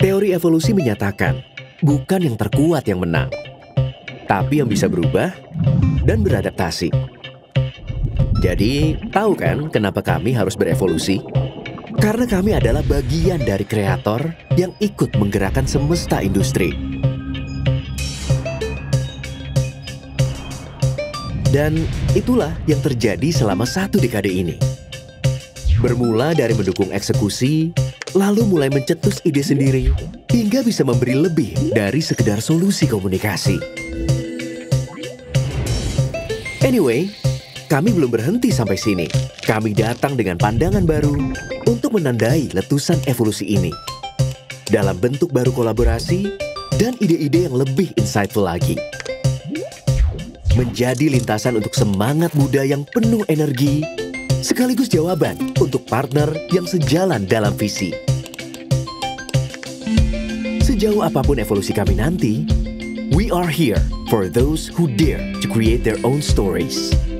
Teori evolusi menyatakan, bukan yang terkuat yang menang, tapi yang bisa berubah dan beradaptasi. Jadi, tahu kan kenapa kami harus berevolusi? Karena kami adalah bagian dari kreator yang ikut menggerakkan semesta industri. Dan itulah yang terjadi selama 1 dekade ini. Bermula dari mendukung eksekusi, lalu mulai mencetus ide sendiri, hingga bisa memberi lebih dari sekedar solusi komunikasi. Anyway, kami belum berhenti sampai sini. Kami datang dengan pandangan baru untuk menandai letusan evolusi ini. Dalam bentuk baru kolaborasi dan ide-ide yang lebih insightful lagi. Menjadi lintasan untuk semangat muda yang penuh energi, sekaligus jawaban untuk partner yang sejalan dalam visi. Sejauh apapun evolusi kami nanti, we are here for those who dare to create their own stories.